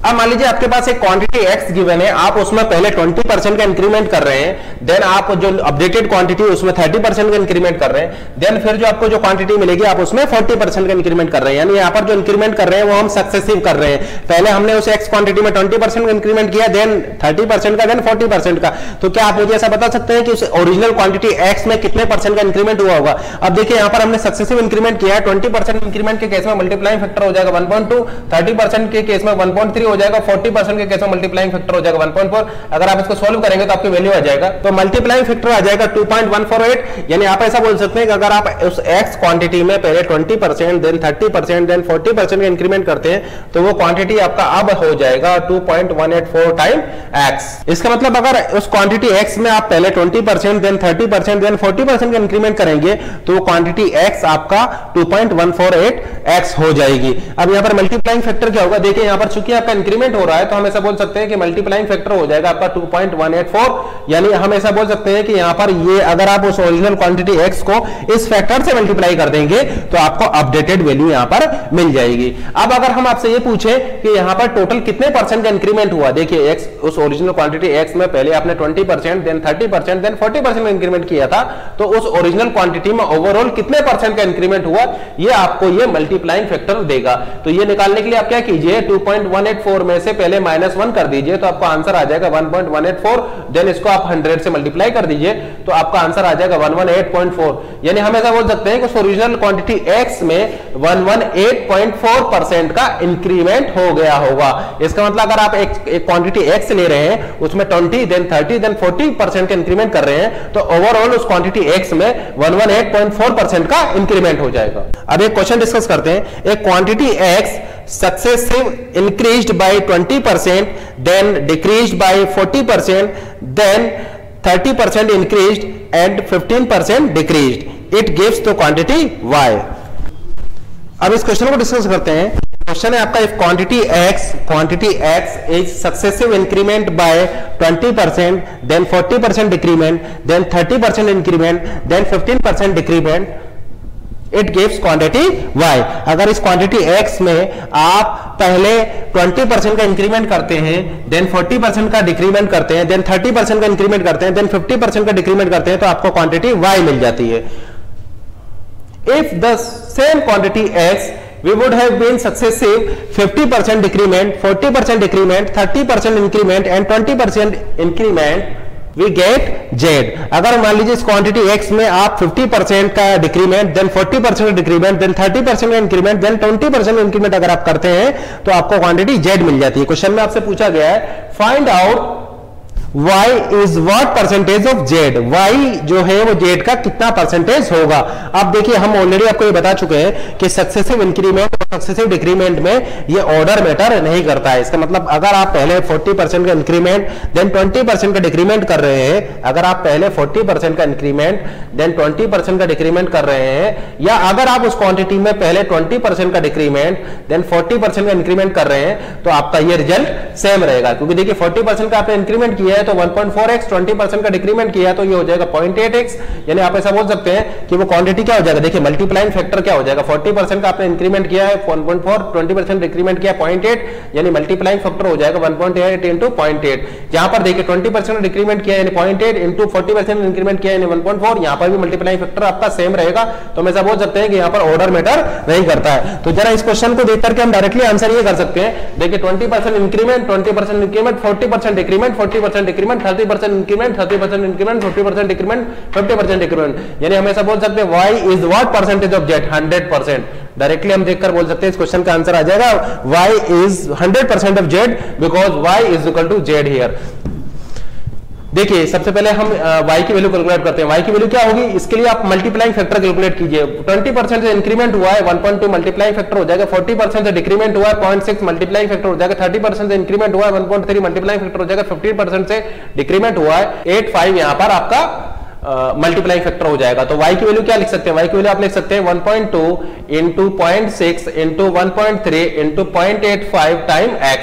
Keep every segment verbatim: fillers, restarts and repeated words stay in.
अब मान लीजिए आपके पास एक क्वांटिटी x गिवन है, आप उसमें पहले ट्वेंटी परसेंट का इंक्रीमेंट कर रहे हैं, देन आप जो अपडेटेड क्वांटिटी उसमें थर्टी परसेंट का इंक्रीमेंट कर रहे हैं, देन फिर जो आपको जो क्वांटिटी मिलेगी आप उसमें फोर्टी परसेंट का इंक्रीमेंट कर रहे हैं। यानी यहाँ पर जो इंक्रीमेंट कर रहे हैं वो हम सक्सेसिव कर रहे हैं। पहले हमने उस x क्वांटिटी में ट्वेंटी परसेंट का इंक्रीमेंट किया, देन थर्टी परसेंट का, देन फोर्टी परसेंट का। तो क्या आप मुझे ऐसा बता सकते हैं कि उस ओरिजिनल क्वांटिटी x में कितने परसेंट का इंक्रीमेंट हुआ होगा? अब देखिए यहाँ पर हमने सक्सेसिव इंक्रीमेंट किया है, ट्वेंटी परसेंट इंक्रीमेंट के केस में मल्टीप्लाइंग फैक्टर हो जाएगा one point two, thirty percent के केस में वन पॉइंट थ्री हो जाएगा, फोर्टी परसेंट के केस में मल्टीप्लाइंग फैक्टर हो जाएगा वन पॉइंट फोर। अगर आप इसको सॉल्व करेंगे तो आपकी वैल्यू आ जाएगा, तो मल्टीप्लाइंग फैक्टर आ जाएगा two point one four eight. यानी आप ऐसा बोल सकते हैं कि अगर आप उस x क्वांटिटी में पहले twenty percent, then thirty percent, then forty percent का इंक्रीमेंट करते हैं तो वो क्वांटिटी आपका अब हो जाएगा two point one eight four time x। इसका मतलब अगर उस क्वांटिटी x में आप पहले twenty percent, then thirty percent, then forty percent का इंक्रीमेंट करेंगे तो वो क्वांटिटी x आपका two point one four eight x हो जाएगी। अब यहाँ पर मल्टीप्लाइंग फैक्टर क्या होगा? देखिए यहाँ पर चूंकि आपका इंक्रीमेंट हो रहा है तो हम ऐसा बोल सकते हैं कि मल्टीप्लाइंग फैक्टर हो जाएगा आपका two point one eight four. यानी हम ऐसा बोल सकते हैं कि यहाँ पर ये अगर आप उस ओरिजिनल क्वांटिटी x को इस फैक्टर से मल्टीप्लाई कर देंगे तो आपको अपडेटेड वैल्यू यहाँ पर मिल जाएगी। अब अगर हम आपसे ये पूछे कि यहाँ पर टोटल कितने परसेंट का इंक्रीमेंट हुआ, देखिए x उस ओरिजिनल क्वांटिटी x में पहले आपने twenty percent, then thirty percent, then forty percent का इंक्रीमेंट किया था, तो उस ओरिजिनल क्वांटिटी में ओवरऑल कितने परसेंट का इंक्रीमेंट हुआ ये आपको ये मल्टीप्लाइंग फैक्टर देगा। तो ये निकालने के लिए आप क्या कीजिए, two point one eight four में से पहले माइनस वन कर दीजिए तो आपका आंसर आ जाएगा one point one eight four, then इसको आप हंड्रेड से मल्टीप्लाई कर दीजिए तो आपका आंसर आ जाएगा one one eight point four. यानी हम ऐसा बोल सकते हैं कि उस ओरिजिनल क्वांटिटी x में one one eight point four percent का इंक्रीमेंट हो गया होगा। इसका मतलब अगर आप एक एक क्वांटिटी x ले रहे हैं उसमें twenty, then thirty, then forty percent का इंक्रीमेंट कर रहे हैं तो ओवरऑल उस क्वांटिटी x में one one eight point four percent का इंक्रीमेंट हो जाएगा। अब एक क्वेश्चन डिस्कस करते हैं। एक quantity x successive increased by twenty percent, then decreased by forty percent, then thirty percent increased and fifteen percent decreased. It gives the quantity y. अब इस क्वेश्चन को डिस्कस करते हैं। क्वेश्चन है आपका, if quantity x quantity x is successive increment by twenty percent, then forty percent decrement, then thirty percent increment, then fifteen percent decrement, it gives quantity y। अगर इस quantity x में आप पहले twenty percent का increment करते हैं, then forty percent का decrement करते हैं, देन थर्टी परसेंट का इंक्रीमेंट करते हैं, देन फिफ्टी परसेंट का डिक्रीमेंट करते हैं तो आपको क्वांटिटी y मिल जाती है। If the same quantity x we would have been successive fifty percent decrement, forty percent decrement, thirty percent increment and twenty percent increment, we get z। अगर मान लीजिए इस क्वांटिटी x में आप फिफ्टी परसेंट का डिक्रीमेंट, देन फोर्टी परसेंट का decrement, then thirty percent का increment, then twenty percent increment अगर आप करते हैं तो आपको क्वांटिटी z मिल जाती है। क्वेश्चन में आपसे पूछा गया है find out y is what percentage of z, y जो है वो z का कितना परसेंटेज होगा। अब देखिए हम ऑलरेडी आपको ये बता चुके हैं कि सक्सेसिव इंक्रीमेंट और सक्सेसिव डिक्रीमेंट में ये ऑर्डर मैटर नहीं करता है। इसका मतलब अगर आप पहले फोर्टी परसेंट का इंक्रीमेंट, देन ट्वेंटी परसेंट का डिक्रीमेंट कर रहे हैं, अगर आप पहले फोर्टी परसेंट का इंक्रीमेंट, देन ट्वेंटी परसेंट का डिक्रीमेंट कर रहे हैं, या अगर आप उस क्वांटिटी में पहले ट्वेंटी परसेंट का डिक्रीमेंट, देन फोर्टी परसेंट का इंक्रीमेंट कर रहे हैं तो आपका ये रिजल्ट सेम रहेगा। क्योंकि देखिए फोर्टी परसेंट का आपने इंक्रीमेंट किया है तो one point four x, twenty percent का डिक्रीमेंट किया तो ये हो जाएगा पॉइंट एट एक्स। यानी आप ऐसा बोल सकते हैं कि वो क्वांटिटी क्या हो जाएगा, देखिए मल्टीप्लाइंग फैक्टर क्या हो जाएगा, फोर्टी परसेंट का आपने इंक्रीमेंट किया है one point four, twenty percent decrement किया पॉइंट एट, यानी मल्टीप्लाइंग फैक्टर हो जाएगा one point eight into point eight. यहां पर देखिए ट्वेंटी परसेंट डिक्रीमेंट किया यानी point eight into forty percent increment किया यानी वन पॉइंट फोर। यहां पर भी मल्टीप्लाइंग फैक्टर आपका सेम रहेगा। तो हम ऐसा बोल सकते हैं कि यहां पर ऑर्डर मैटर नहीं करता है। तो जरा इस क्वेश्चन को देख करके हम डायरेक्टली आंसर ये कर सकते हैं। देखिए twenty percent increment, twenty percent increment, forty percent decrement, forty percent decrement, thirty percent increment, thirty percent increment, fifty percent decrement, fifty percent decrement. यानी हम ऐसा बोल सकते हैं y is what percentage of z, hundred percent. Directly हम देखकर बोल सकते हैं इस क्वेश्चन का आंसर आ जाएगा y is hundred percent of z because y is equal to z here. देखिए सबसे पहले हम y की वैल्यू कैलकुलेट करते हैं। y की वैल्यू क्या होगी, इसके लिए आप मल्टीप्लाइंग फैक्टर कैलकुलेट कीजिए। ट्वेंटी परसेंट से इंक्रीमेंट हुआ है one point two multiplying factor हो जाएगा, फोर्टी परसेंट से डिक्रीमेंट हुआ है पॉइंट सिक्स मल्टीप्लाइंग फैक्टर हो जाएगा, थर्टी परसेंट से इंक्रीमेंट हुआ है one point three multiplying factor हो जाएगा, फिफ्टी परसेंट से डिक्रीमेंट हुआ है एट फाइव, यहां पर आपका मल्टीप्लाइंग uh, फैक्टर हो जाएगा। तो y की वैल्यू क्या लिख सकते हैं, y की वैल्यू आप लिख सकते हैं one point two into point six into one point three into point eight five time x।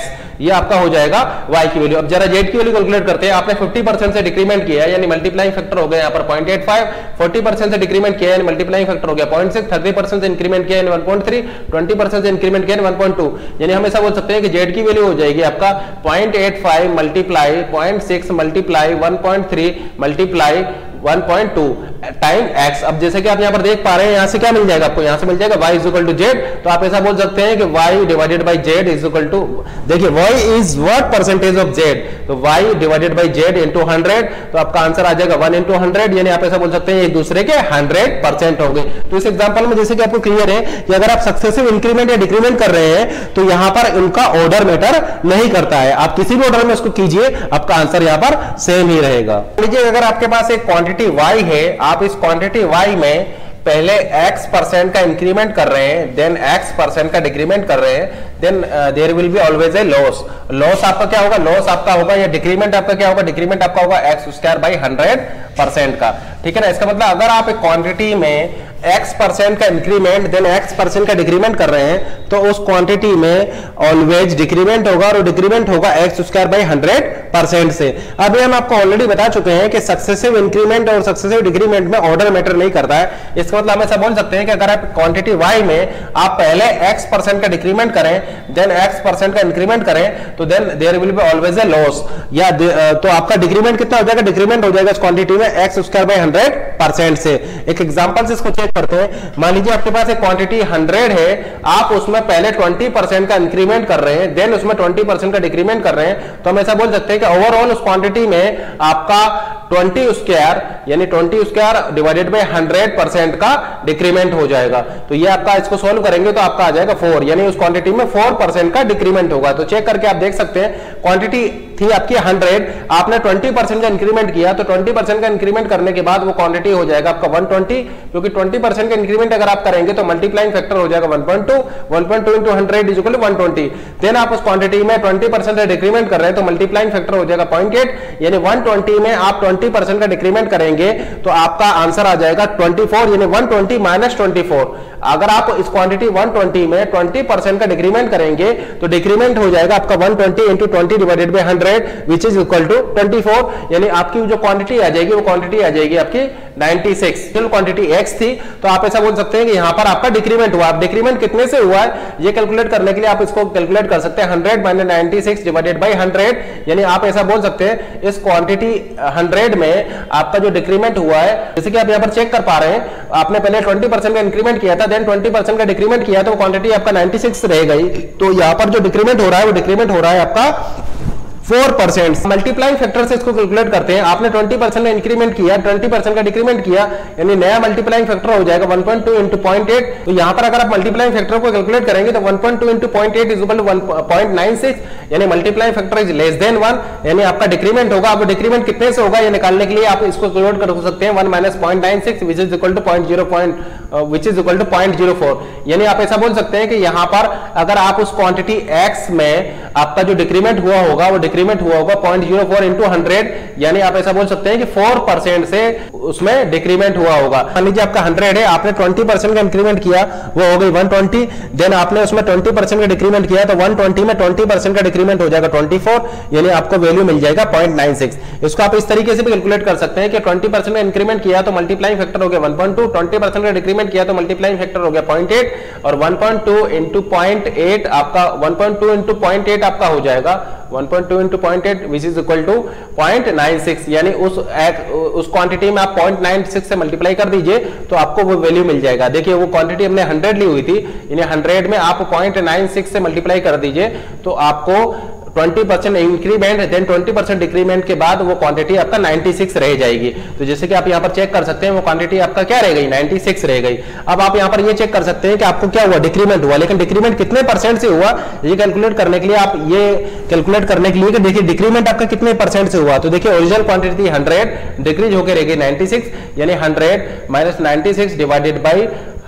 ये आपका हो जाएगा y की वैल्यू। अब जरा z की वैल्यू कैलकुलेट करते हैं। आपने फिफ्टी परसेंट से डिक्रीमेंट किया यानी मल्टीप्लाइंग फैक्टर हो गया यहाँ पर point eight five, forty percent से डिक्रीमेंट किया यानी मल्टीप्लाइंग फैक्टर हो गया पॉइंट सिक्स, थर्टी परसेंट से इंक्रीमेंट किया यानी one point three, twenty percent से इंक्रीमेंट किया यानी वन पॉइंट टू। यानी हम ऐसा बोल सकते हैं कि z की वैल्यू हो जाएगी आपका point eight five multiply point six multiply one point three multiply one point two time x। अब जैसे कि आप यहाँ पर देख पा रहे हैं, यहाँ से क्या मिल जाएगा आपको, यहाँ से मिल जाएगा y is equal to z. तो आप ऐसा बोल सकते हैं कि y divided by z is equal to, देखिए y is what percentage of z, तो y divided by z into hundred, तो आपका आंसर आ जाएगा वन इंटू हंड्रेड। यानी आप ऐसा बोल सकते हैं एक दूसरे के हंड्रेड परसेंट होंगे। तो इस एग्जाम्पल में जैसे कि आपको क्लियर है कि अगर आप सक्सेसिव इंक्रीमेंट या डिक्रीमेंट कर रहे हैं तो यहाँ पर इनका ऑर्डर मैटर नहीं करता है। आप किसी भी ऑर्डर में उसको कीजिए, आपका आंसर यहाँ पर सेम ही रहेगा। लीजिए अगर आपके पास एक क्वांटिटी y है, आप इस क्वांटिटी y में पहले x परसेंट का इंक्रीमेंट कर रहे हैं, देन x परसेंट का डिक्रीमेंट कर रहे हैं, then there will be always a loss. Loss आपका क्या होगा, लॉस आपका होगा या डिक्रीमेंट आपका क्या होगा, डिक्रीमेंट आपका होगा x square by hundred percent का। ठीक है ना। इसका मतलब अगर आप एक क्वांटिटी में x परसेंट का इंक्रीमेंट देन x परसेंट का डिक्रीमेंट कर रहे हैं तो उस क्वांटिटी में ऑलवेज डिक्रीमेंट होगा और डिक्रीमेंट होगा x square by hundred percent से। अभी हम आपको ऑलरेडी बता चुके हैं कि सक्सेसिव इंक्रीमेंट और सक्सेसिव डिक्रीमेंट में ऑर्डर मैटर नहीं करता है। इसका मतलब हम ऐसा बोल सकते हैं कि अगर आप क्वांटिटी y में आप पहले x परसेंट का डिक्रीमेंट करें देन x परसेंट का इंक्रीमेंट करें तो then there will be always a loss, या तो आपका डिक्रीमेंट कितना हो जाएगा, डिक्रीमेंट हो जाएगा इस क्वांटिटी में x square by hundred percent से। एक एग्जांपल से इसको चेक करते हैं। मान लीजिए आपके पास एक क्वांटिटी हंड्रेड है, आप उसमें पहले ट्वेंटी परसेंट का इंक्रीमेंट कर रहे हैं देन उसमें ट्वेंटी परसेंट का डिक्रीमेंट कर रहे हैं, तो हम ऐसा बोल सकते हैं कि ओवरऑल उस क्वांटिटी में आपका ट्वेंटी स्क्वायर यानी twenty square divided by hundred percent का डिक्रीमेंट हो जाएगा। तो ये आपका इसको सॉल्व करेंगे तो आपका आ जाएगा फोर, यानी उस क्वांटिटी में फोर परसेंट का डिक्रीमेंट होगा। तो चेक करके आप देख सकते हैं क्वांटिटी थी आपकी हंड्रेड, आपने ट्वेंटी परसेंट का इंक्रीमेंट किया तो ट्वेंटी परसेंट का इंक्रीमेंट करने के बाद वो क्वांटिटी हो जाएगा आपका वन ट्वेंटी, क्योंकि ट्वेंटी परसेंट का इंक्रीमेंट अगर आप करेंगे तो मल्टीप्लाइंग फैक्टर हो जाएगा one point two, one point two into hundred is equal to one twenty. Then आप उस क्वांटिटी में ट्वेंटी परसेंट का डिक्रीमेंट कर रहे हैं तो मल्टीप्लाइंग फैक्टर हो जाएगा पॉइंट एट, यानी वन ट्वेंटी में आप ट्वेंटी परसेंट का डिक्रीमेंट करेंगे तो आपका आंसर आ जाएगा ट्वेंटी फोर, यानी one twenty minus twenty four. अगर आप इस क्वांटिटी वन ट्वेंटी में ट्वेंटी परसेंट का डिक्रीमेंट करेंगे तो डिक्रीमेंट हो जाएगा आपका one twenty into twenty divided by hundred which is equal to twenty four, यानी आपकी जो क्वांटिटी आ जाएगी वो क्वांटिटी आ जाएगी आपकी नाइंटी सिक्स। जो क्वांटिटी x थी तो आप ऐसा बोल सकते हैं कि यहां पर आपका डिक्रीमेंट हुआ। आप डिक्रीमेंट कितने से हुआ है ये कैलकुलेट करने के लिए आप इसको कैलकुलेट कर सकते हैं hundred minus ninety six divided by hundred, यानी आप ऐसा बोल सकते हैं इस क्वांटिटी हंड्रेड में आपका जो डिक्रीमेंट हुआ है, जैसे कि आप यहां पर चेक कर पा रहे हैं, आपने पहले ट्वेंटी परसेंट का इंक्रीमेंट किया था देन ट्वेंटी परसेंट का डिक्रीमेंट किया तो क्वांटिटी आपका नाइंटी सिक्स रह गई। तो यहां पर जो डिक्रीमेंट हो रहा है वो डिक्रीमेंट हो रहा है आपका फोर परसेंट। मल्टीप्लाइंग फैक्टर से इसको कैलकुलेट करते हैं। आपने ट्वेंटी परसेंट का इंक्रीमेंट किया, ट्वेंटी परसेंट का डिक्रीमेंट किया, यानी नया मल्टीप्लाइंग फैक्टर हो जाएगा one point two into point eight. तो यहां पर अगर आप मल्टीप्लाइंग फैक्टर को कैलकुलेट करेंगे तो one point two into point eight is equal to one point nine six, यानी multiplying factor is less than one, यानी आपका डिक्रीमेंट होगा। अब डिक्रीमेंट कितने से होगा ये निकालने के लिए आप इसको कैलकुलेट कर सकते हैं one minus point nine six which is equal to point zero point which is equal to point zero four, यानी आप ऐसा बोल सकते हैं कि यहां पर अगर आप उस क्वांटिटी x में आपका जो डिक्रीमेंट हुआ होगा वो डिक्रीमेंट हुआ होगा point zero four into hundred, यानी आप ऐसा बोल सकते हैं कि फोर परसेंट से उसमें डिक्रीमेंट हुआ होगा। मान लीजिए आपका हंड्रेड है, आपने ट्वेंटी परसेंट का इंक्रीमेंट किया वो हो गई वन ट्वेंटी, देन आपने उसमें ट्वेंटी परसेंट का डिक्रीमेंट किया तो वन ट्वेंटी में ट्वेंटी परसेंट का डिक्रीमेंट हो जाएगा ट्वेंटी फोर, यानी आपको वैल्यू मिल जाएगा पॉइंट नाइन सिक्स। इसको आप इस तरीके से भी कैलकुलेट कर सकते हैं कि ट्वेंटी परसेंट का इंक्रीमेंट किया तो मल्टीप्लाइंग फैक्टर हो गया one point two, twenty percent का डिक्रीमेंट किया तो मल्टीप्लाइंग फैक्टर हो गया पॉइंट एट, और one point two into point eight आपका one point two into point eight आपका हो जाएगा one point two into point eight which is equal to point nine six, यानी उस एक, उस क्वांटिटी में आप पॉइंट नाइन सिक्स से मल्टीप्लाई कर दीजिए तो आपको वो वैल्यू मिल जाएगा। देखिए वो क्वांटिटी हमने हंड्रेड ली हुई थी, यानी हंड्रेड में आप पॉइंट नाइन सिक्स से मल्टीप्लाई कर दीजिए तो आपको twenty percent increment then twenty percent decrement के बाद वो क्वांटिटी आपका नाइंटी सिक्स रह जाएगी। तो जैसे कि आप यहाँ पर चेक कर सकते हैं वो क्वांटिटी आपका क्या रह गई, नाइंटी सिक्स रह गई। अब आप यहाँ पर ये चेक कर सकते हैं कि आपको क्या हुआ, डिक्रीमेंट हुआ, लेकिन डिक्रीमेंट कितने परसेंट से हुआ ये कैलकुलेट करने के लिए आप ये कैलकुलेट करने के लिए कि देखिए डिक्रीमेंट आपका कितने परसेंट से हुआ। तो देखिए ओरिजिनल क्वांटिटी हंड्रेड डिक्रीज होकर रह गई नाइंटी सिक्स, यानी hundred minus ninety six divided by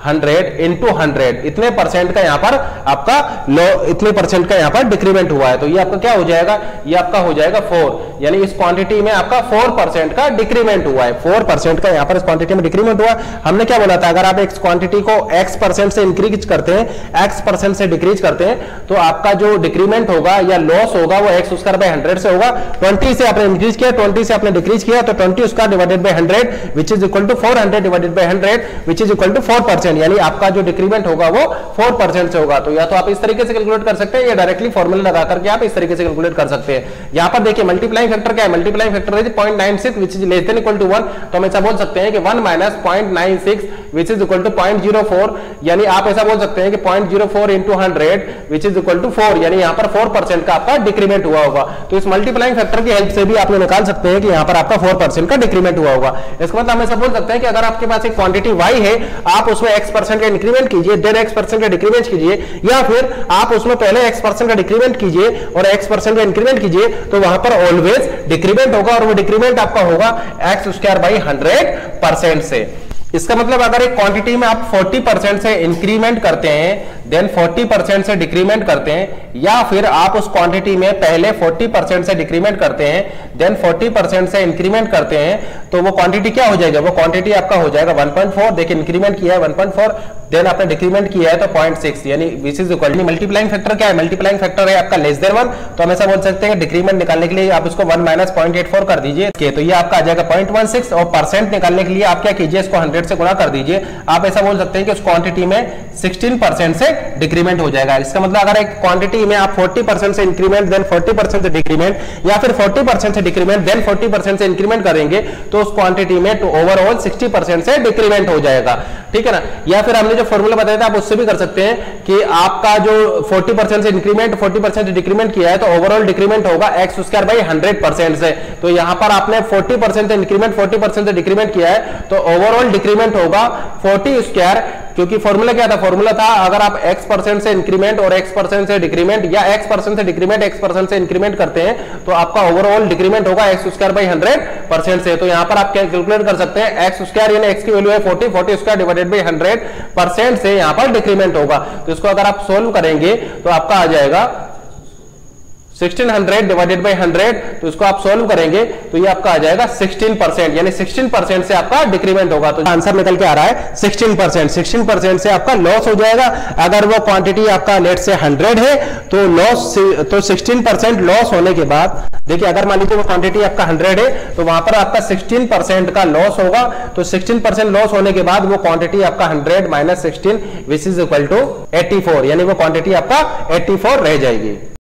hundred into hundred, इतने परसेंट का यहां पर आपका लो, इतने परसेंट का यहां पर डिक्रीमेंट हुआ है, तो ये आपका क्या हो जाएगा, ये आपका हो जाएगा फोर, यानी इस क्वांटिटी में आपका फोर परसेंट का डिक्रीमेंट हुआ है, फोर परसेंट का यहां पर इस क्वांटिटी में डिक्रीमेंट हुआ। हमने क्या बोला था, अगर आप एक क्वांटिटी को एक्स परसेंट से इंक्रीज करते हैं, एक्स परसेंट से डिक्रीज करते हैं, तो आपका जो डिक्रीमेंट होगा या लॉस होगा वो एक्स स्क्वायर बाय हंड्रेड से होगा। ट्वेंटी से आपने इंक्रीज किया, ट्वेंटी से आपने डिक्रीज किया, तो twenty square divided by hundred which is equal to four hundred divided by hundred which is equal to four percent, यानी आपका जो डिक्रीमेंट होगा वो फोर परसेंट से होगा। तो या तो आप इस तरीके से कैलकुलेट कर सकते हैं या डायरेक्टली फॉर्मूला लगा करके आप इस तरीके से कैलकुलेट कर सकते हैं। यहां पर देखिए मल्टीप्लाइंग फैक्टर क्या है, मल्टीप्लाइंग फैक्टर है zero point nine six which is less than equal to one, तो हम ऐसा बोल सकते हैं कि one minus zero point nine six which is equal to zero point zero four, यानी आप ऐसा बोल सकते हैं कि zero point zero four into one hundred which is equal to four, यानी यहां पर फोर परसेंट का आपका डिक्रीमेंट हुआ होगा। तो इस मल्टीप्लाइंग फैक्टर की हेल्प से भी आप निकाल सकते हैं कि यहां पर आपका फोर परसेंट का डिक्रीमेंट हुआ होगा। इसका मतलब हम ऐसा बोल सकते हैं कि अगर आपके पास एक क्वांटिटी y है, आप उसमें x परसेंट का इंक्रीमेंट कीजिए, देन x परसेंट का डिक्रीमेंट कीजिए, या फिर आप उसमें पहले x परसेंट का डिक्रीमेंट कीजिए और x परसेंट का इंक्रीमेंट कीजिए, तो वहां पर ऑलवेज डिक्रीमेंट होगा और वो डिक्रीमेंट आपका होगा x square by hundred percent से। इसका मतलब अगर एक क्वांटिटी में आप फोर्टी परसेंट से इंक्रीमेंट करते हैं, देन फोर्टी परसेंट से डिक्रीमेंट करते हैं, या फिर आप उस क्वांटिटी में पहले फोर्टी परसेंट से डिक्रीमेंट करते हैं, देन फोर्टी परसेंट से इंक्रीमेंट करते हैं, तो वो क्वांटिटी क्या हो जाएगा, वो क्वांटिटी आपका हो जाएगा वन पॉइंट फोर। देखिए इंक्रीमेंट किया है वन पॉइंट फोर, देन आपने डिक्रीमेंट किया है तो zero point six, यानी which is equal to multiplying factor क्या है, मल्टीप्लाइंग फैक्टर है आपका लेस देन वन, तो हम ऐसा बोल सकते हैं डिक्रीमेंट निकालने के लिए आप इसको one minus point eight four कर दीजिए, तो ये आपका आ जाएगा zero point one six, और परसेंट निकालने के लिए आप क्या कीजिए, इसको हंड्रेड से गुणा कर दीजिए। आप ऐसा बोल सकते हैं कि उस क्वांटिटी में सिक्सटीन परसेंट से डिक्रीमेंट हो जाएगा। इसका मतलब अगर एक क्वांटिटी में आप फोर्टी परसेंट से इंक्रीमेंट देन फोर्टी परसेंट से डिक्रीमेंट, या फिर फोर्टी परसेंट से डिक्रीमेंट देन फोर्टी परसेंट से इंक्रीमेंट करेंगे, तो उस क्वांटिटी में तो ओवरऑल सिक्सटी परसेंट से डिक्रीमेंट हो जाएगा, ठीक है ना। या फिर हमने जो फॉर्मूला बताया था आप उससे भी कर सकते हैं कि आपका जो फोर्टी परसेंट से इंक्रीमेंट फोर्टी परसेंट से डिक्रीमेंट किया है, तो ओवरऑल डिक्रीमेंट होगा x square by hundred percent से। तो यहां पर आपने फोर्टी परसेंट से इंक्रीमेंट फोर्टी परसेंट से डिक्रीमेंट किया है, तो ओवरऑल डिक्रीमेंट होगा फोर्टी स्क्वायर, क्योंकि फॉर्मूला क्या था, फॉर्मूला था अगर आप x परसेंट से इंक्रीमेंट और x परसेंट से डिक्रीमेंट, या x परसेंट से डिक्रीमेंट x परसेंट से इंक्रीमेंट करते हैं, तो आपका ओवरऑल डिक्रीमेंट होगा x square by hundred percent से। तो यहां पर आप क्या कैलकुलेट कर सकते हैं, एक्स स्क्वायर यानी x की वैल्यू है forty, forty square divided by hundred percent से यहां पर डिक्रीमेंट होगा। तो इसको अगर आप सोल्व करेंगे तो आपका आ जाएगा sixteen hundred divided by hundred, तो इसको आप सॉल्व करेंगे तो ये आपका आ जाएगा सिक्सटीन परसेंट, यानी सिक्सटीन परसेंट से आपका डिक्रीमेंट होगा। तो आंसर निकल के आ रहा है सिक्सटीन परसेंट। सिक्सटीन परसेंट से आपका लॉस हो जाएगा। अगर वो क्वांटिटी आपका लेट से हंड्रेड है तो लॉस, तो सिक्सटीन परसेंट लॉस होने के बाद, देखिए अगर मान लीजिए वो क्वांटिटी आपका हंड्रेड है तो वहां पर आपका सिक्सटीन परसेंट का लॉस होगा। तो सिक्सटीन परसेंट लॉस होने के बाद वो क्वांटिटी आपका hundred minus sixteen which is equal to eighty four, यानी वो क्वांटिटी आपका एटी फोर रह जाएगी।